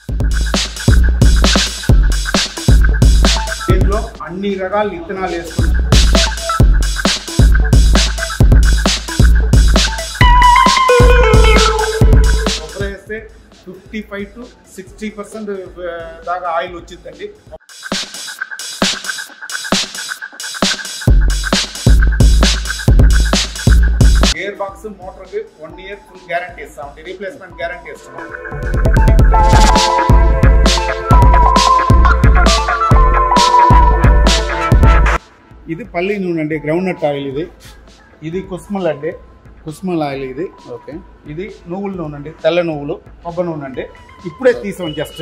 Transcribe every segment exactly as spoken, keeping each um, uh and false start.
దీంట్లో అన్ని రకాల విత్తనాలు వేసుకుంటాం. కొబ్బరి వేస్తే fifty five to sixty percent దాకా ఆయిల్ వచ్చిందండి. గేర్ బాక్స్ మోటార్కి వన్ ఇయర్ ఫుల్ గ్యారంటీ ఇస్తామండి, రీప్లేస్మెంట్ గ్యారంటీ ఇస్తాం. ఇది పల్లి నూనె అండి, గ్రౌండ్ నట్ ఆయిల్. ఇది ఇది కుస్మల్ అండి, కుస్మల్ ఆయిల్ ఇది. ఓకే, ఇది నువ్వుల నూనె అండి, తెల్ల నువ్వులు, కొబ్బరి నూనె అండి. ఇప్పుడే తీసాం just.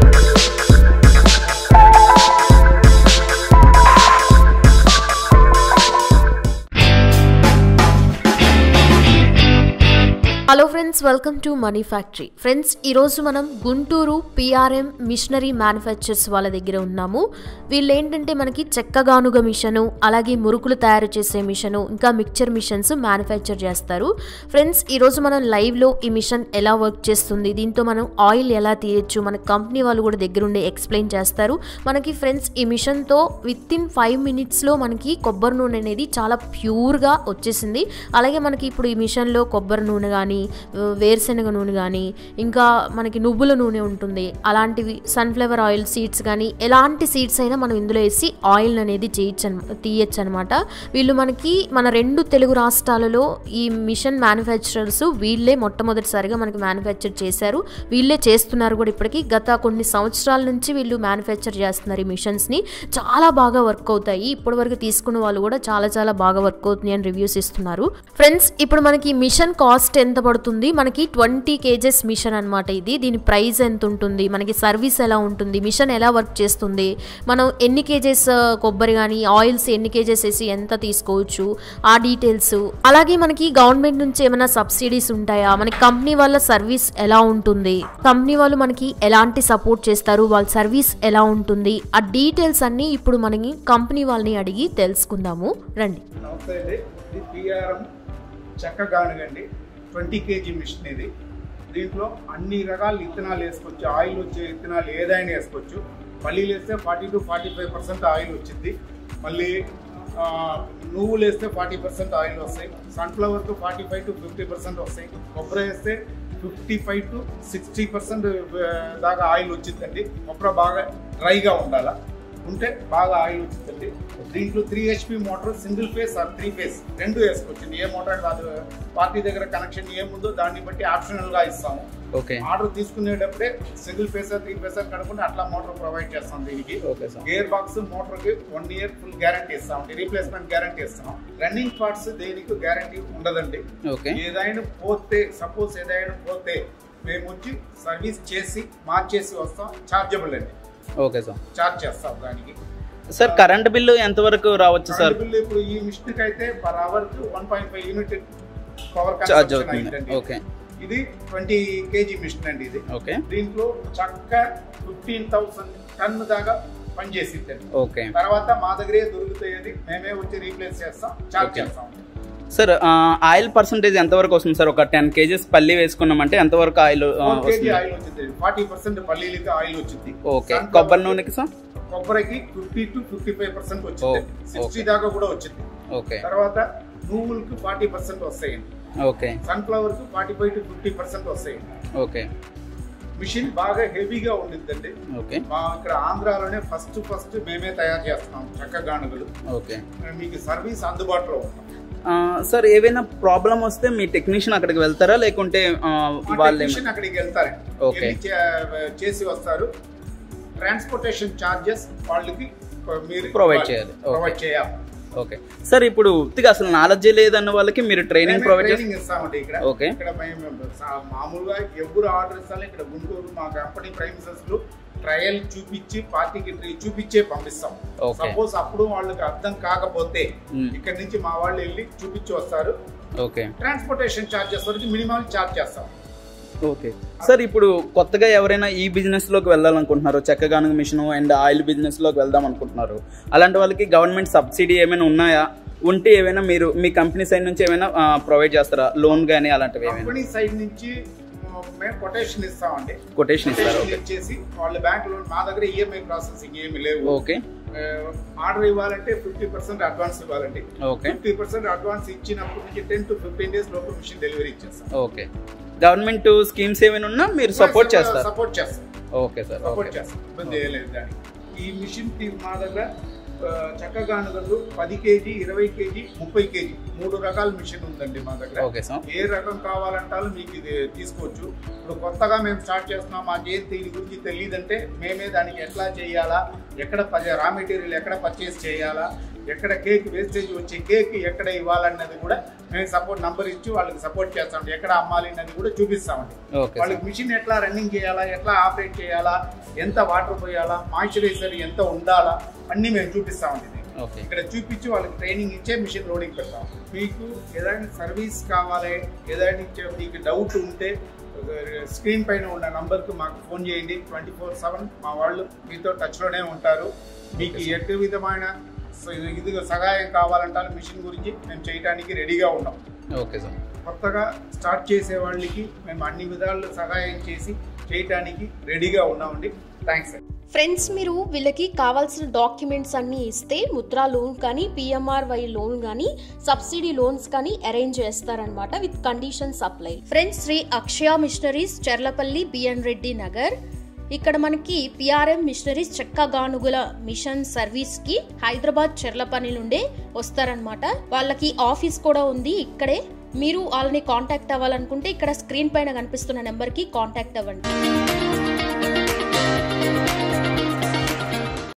Hello friends, welcome to Money Factory. Friends, ఈరోజు మనం గుంటూరు పిఆర్ఎం మిషనరీ మ్యానుఫ్యాక్చర్స్ వాళ్ళ దగ్గర ఉన్నాము. వీళ్ళు ఏంటంటే మనకి చెక్కగానుగ మిషను, అలాగే మురుకులు తయారు చేసే మిషను, ఇంకా మిక్చర్ మిషన్స్ మ్యానుఫ్యాక్చర్ చేస్తారు. ఫ్రెండ్స్, ఈరోజు మనం లైవ్లో ఈ మిషన్ ఎలా వర్క్ చేస్తుంది, దీంతో మనం ఆయిల్ ఎలా తీయచ్చు, మన కంపెనీ వాళ్ళు కూడా దగ్గరుండి ఎక్స్ప్లెయిన్ చేస్తారు మనకి. ఫ్రెండ్స్, ఈ మిషన్తో విత్ ఇన్ ఫైవ్ మినిట్స్లో మనకి కొబ్బరి నూనె అనేది చాలా ప్యూర్గా వచ్చేసింది. అలాగే మనకి ఇప్పుడు ఈ మిషన్లో కొబ్బరి నూనె కానీ, వేరుశనగ నూనె కానీ, ఇంకా మనకి నువ్వుల నూనె ఉంటుంది, అలాంటివి సన్ఫ్లవర్ ఆయిల్ సీడ్స్ కానీ, ఎలాంటి సీడ్స్ అయినా మనం ఇందులో వేసి ఆయిల్ అనేది చేయొచ్చు తీయచ్చు అనమాట. వీళ్ళు మనకి మన రెండు తెలుగు రాష్ట్రాలలో ఈ మిషన్ మ్యానుఫ్యాక్చరర్స్ వీళ్ళే మొట్టమొదటిసారిగా మనకి మ్యానుఫ్యాక్చర్ చేశారు. వీళ్ళే చేస్తున్నారు కూడా ఇప్పటికీ. గత కొన్ని సంవత్సరాల నుంచి వీళ్ళు మ్యానుఫ్యాక్చర్ చేస్తున్నారు ఈ మిషన్స్ని. చాలా బాగా వర్క్ అవుతాయి. ఇప్పటి వరకు తీసుకున్న వాళ్ళు కూడా చాలా చాలా బాగా వర్క్ అవుతుంది అని రివ్యూస్ ఇస్తున్నారు. ఫ్రెండ్స్, ఇప్పుడు మనకి మిషన్ కాస్ట్ ఎంత పడుతుంది? మనకి ట్వంటీ కేజెస్ మిషన్ అనమాట ఇది. దీని ప్రైస్ ఎంత ఉంటుంది, మనకి సర్వీస్ ఎలా ఉంటుంది, మిషన్ ఎలా వర్క్ చేస్తుంది, మనం ఎన్ని కేజెస్ కొబ్బరి కానీ ఆయిల్స్ ఎన్ని కేజెస్ వేసి ఎంత తీసుకోవచ్చు, ఆ డీటెయిల్స్. అలాగే మనకి గవర్నమెంట్ నుంచి ఏమైనా సబ్సిడీస్ ఉంటాయా, మనకి కంపెనీ వాళ్ళ సర్వీస్ ఎలా ఉంటుంది, కంపెనీ వాళ్ళు మనకి ఎలాంటి సపోర్ట్ చేస్తారు, వాళ్ళ సర్వీస్ ఎలా ఉంటుంది, ఆ డీటెయిల్స్ అన్ని ఇప్పుడు మనకి కంపెనీ వాళ్ళని అడిగి తెలుసుకుందాము. రండి. నమస్తే అండి, ఇది పిఆర్ఎం చెక్కగానుగండి, ట్వంటీ కేజీ మిషన్ ఇది. దీంట్లో అన్ని రకాల విత్తనాలు వేసుకోవచ్చు, ఆయిల్ వచ్చే విత్తనాలు ఏదైనా వేసుకోవచ్చు. పల్లీలు వేస్తే forty to forty five percent oil వచ్చింది. మళ్ళీ నువ్వులు వేస్తే ఫార్టీ పర్సెంట్ ఆయిల్ వస్తాయి. సన్ఫ్లవర్కు forty five to fifty percent వస్తాయి. కొబ్బరి వేస్తే fifty five to sixty percent దాకా ఆయిల్ వచ్చిందండి. కొబ్బరి బాగా డ్రైగా ఉండాలా, ఉంటే బాగా ఆయిల్ వచ్చిందండి. దీంట్లో three HP motor single phase or three phase రెండు వేసుకోవచ్చు. ఏ మోటార్ కాదు, పార్టీ దగ్గర కనెక్షన్ ఏముందో దాన్ని బట్టి ఆప్షనల్ గా ఇస్తాము. ఓకే, ఆర్డర్ తీసుకునేటప్పుడే సింగిల్ ఫేస్ త్రీ ఫేస్ కనుక్కుంటే అట్లా మోటార్ ప్రొవైడ్ చేస్తాం. దీనికి గేర్ బాక్స్ మోటార్ కి వన్ ఇయర్ ఫుల్ గ్యారంటీ ఇస్తాం, రీప్లేస్మెంట్ గ్యారంటీ ఇస్తాం. రన్నింగ్ పార్ట్స్ దేనికి గ్యారంటీ ఉండదండి. ఏదైనా పోతే, సపోజ్ ఏదైనా పోతే మేము వచ్చి సర్వీస్ చేసి మార్చేసి వస్తాం. చార్జబుల్ అండి. ఓకే సార్, చార్జ్ చేస్తాం దానికి. సార్, కరెంట్ బిల్లు ఎంత వరకు రావచ్చు సార్? బిల్లు ఇప్పుడు ఈ మిషన్ కి అయితే పర్ అవర్ కి one point five unit power charge అవుతుంది. ఓకే, ఇది ట్వంటీ కేజీ మిషన్ అండి ఇది. ఓకే, దీంట్లో చక్క ఫిఫ్టీన్ థౌసండ్ టన్ దాకా పనిచేసిద్దండి. ఓకే, తర్వాత మా దగ్గరే దొరుకుతాయి, మేమే వచ్చి రీప్లేస్ చేస్తాం, చార్జ్ చేస్తాం. సార్, ఆయిల్ పర్సెంటేజ్ ఎంత వరకు వస్తుంది సార్? ఒక టెన్ కేజీస్ పల్లి వేసుకున్నామంటే ఎంత వరకు ఆయిల్ వస్తుంది? ఆయిల్ వచ్చింది ఫార్టీ పర్సెంట్ పల్లీలకి ఆయిల్ వచ్చింది. ఓకే, కొబ్బరి నూనెకి సార్? కొబ్బరికి fifty to fifty five percent వచ్చింది, సిక్స్టీ దాకా కూడా వచ్చింది. ఓకే, తర్వాత నువ్వులకి ఫార్టీ పర్సెంట్ వస్తాయండి. ఓకే, సన్ఫ్లవర్ కు forty five to fifty percent వస్తాయండి. ఓకే, మిషన్ బాగా హెవీగా ఉండిద్దండి. ఓకే, మా ఇక్కడ ఆంధ్రాలోనే ఫస్ట్ ఫస్ట్ మేమే తయారు చేస్తున్నాం చెక్కగానుగలు. ఓకే, మీకు సర్వీస్ అందుబాటులో ఉంటాం. సార్, ఏవైనా ప్రాబ్లం వస్తే మీ టెక్నీషియన్ అక్కడికి వెళ్తారా, లేకుంటే వాళ్ళే అక్కడికి వెళ్తారండి? ఓకే, చేసి వస్తారు. ట్రాన్స్పోర్టేషన్ చార్జెస్ వాళ్ళకి మీరు ప్రొవైడ్ చేయాలి. ప్రొవైడ్ చేయాలి. ఓకే సార్, ఇప్పుడు అసలు నాలెడ్జ్ లేదన్న వాళ్ళకి మీరు ట్రైనింగ్ ప్రొవైడ్ ఇస్తామండి ఇక్కడ. ఓకే, ఇక్కడ మామూలుగా ఎవరు ఆర్డర్ ఇస్తాను ఇక్కడ గుంటూరు మా కంపెనీ ప్రైమిసెస్ లో ట్రయల్ చూపించి పార్టీకి చూపించే పంపిస్తాం. సపోజ్ అప్పుడు వాళ్ళకి అర్థం కాకపోతే ఇక్కడ నుంచి మా వాళ్ళు వెళ్ళి చూపించి వస్తారు. ఓకే, ట్రాన్స్పోర్టేషన్ చార్జెస్ వరకు మినిమం చార్జ్ చేస్తాం. ఓకే సార్, ఇప్పుడు కొత్తగా ఎవరైనా ఈ బిజినెస్ లోకి వెళ్ళాలనుకుంటున్నారు, చెక్కగానుగ మిషన్ అండ్ ఆయిల్ బిజినెస్ లోకి వెళ్దాం అనుకుంటున్నారు, అలాంటి వాళ్ళకి గవర్నమెంట్ సబ్సిడీ ఏమైనా ఉన్నాయా? ఉంటే ఏమైనా మీరు మీ కంపెనీ సైడ్ నుంచి ఏమైనా ప్రొవైడ్ చేస్తారా, లోన్ గానీ అలాంటివి? కంపెనీ సైడ్ నుంచి మేము కొటేషన్ ఇస్తామండి. కొటేషన్ ఇచ్చేసి వాళ్ళ బ్యాంక్ లోన్ మా దగ్గర ఈఎంఐ ప్రాసెసింగ్ ఏమి లేవు. ఓకే. ఆర్డర్ ఇవ్వాలంటే ఫిఫ్టీ పర్సెంట్ అడ్వాన్స్ ఇవ్వాలండి. ఓకే. ఫిఫ్టీ పర్సెంట్ అడ్వాన్స్ ఇచ్చినప్పటి నుంచి టెన్ టు ఫిఫ్టీన్ డేస్ లోపు మిషన్ డెలివరీ ఇచ్చేస్తాం. ఓకే. గవర్నమెంట్ స్కీమ్స్ ఏమైనా ఉన్నా మీరు సపోర్ట్ చేస్తారు? సపోర్ట్ చేస్తాం. Okay sir. సపోర్ట్ చేస్తాం, ఇబ్బంది ఏం లేదు దానికి. ఈ మిషన్ మా దగ్గర చక్కగానుగలు పది కేజీ ఇరవై కేజీ ముప్పై కేజీ మూడు రకాల మిషన్ ఉందండి మా దగ్గర. ఏ రకం కావాలంటారో మీకు ఇది తీసుకోవచ్చు. ఇప్పుడు కొత్తగా మేము స్టార్ట్ చేస్తున్నాం, మాకేం దీని గురించి తెలియదంటే మేమే దానికి ఎట్లా చేయాలా, ఎక్కడ రా మెటీరియల్ ఎక్కడ పర్చేస్ చేయాలా, ఎక్కడ కేక్ వేస్టేజ్ వచ్చే కేక్ ఎక్కడ ఇవ్వాలన్నది కూడా మేము సపోర్ట్ నంబర్ ఇచ్చి వాళ్ళకి సపోర్ట్ చేస్తామండి. ఎక్కడ అమ్మాలి అన్నది కూడా చూపిస్తామండి. వాళ్ళకి మిషన్ ఎట్లా రన్నింగ్ చేయాలా, ఎట్లా ఆపరేట్ చేయాలా, ఎంత వాటర్ పోయాలా, మాయిశ్చరైజర్ ఎంత ఉండాలా అన్ని మేము చూపిస్తామండి. ఇక్కడ చూపించి వాళ్ళకి ట్రైనింగ్ ఇచ్చే మిషన్ లోడింగ్ పెడతాం. మీకు ఏదైనా సర్వీస్ కావాలి, ఏదైనా మీకు డౌట్ ఉంటే స్క్రీన్ పైన ఉన్న నంబర్కి మాకు ఫోన్ చేయండి. ట్వంటీ ఫోర్ సెవెన్ మా వాళ్ళు మీతో టచ్లోనే ఉంటారు. మీకు ఎటు విధమైన ఇది సహాయం కావాలంటారు మిషన్ గురించి మేము చేయడానికి రెడీగా ఉన్నాం. Okay sir. కొత్తగా స్టార్ట్ చేసే వాళ్ళకి మేము అన్ని విధాలు సహాయం చేసి చేయడానికి రెడీగా ఉన్నామండి. Thanks sir. ఫ్రెండ్స్, మీరు వీళ్ళకి కావాల్సిన డాక్యుమెంట్స్ అన్నీ ఇస్తే ముద్రా లోన్ కానీ పిఎంఆర్వై లోన్ కానీ సబ్సిడీ లోన్స్ కానీ అరేంజ్ చేస్తారనమాట with condition supply. Friends, Shri Akshaya machineries, Cherlapalli, BN Reddy Nagar. ఇక్కడ మనకి పిఆర్ఎం మిషనరీస్ చెక్కగానుగుల మిషన్ సర్వీస్ కి హైదరాబాద్ చెర్లపల్లి నుండే వస్తారనమాట. వాళ్ళకి ఆఫీస్ కూడా ఉంది ఇక్కడే. మీరు వాళ్ళని కాంటాక్ట్ అవ్వాలనుకుంటే ఇక్కడ స్క్రీన్ పైన కనిపిస్తున్న నెంబర్ కి కాంటాక్ట్ అవ్వండి.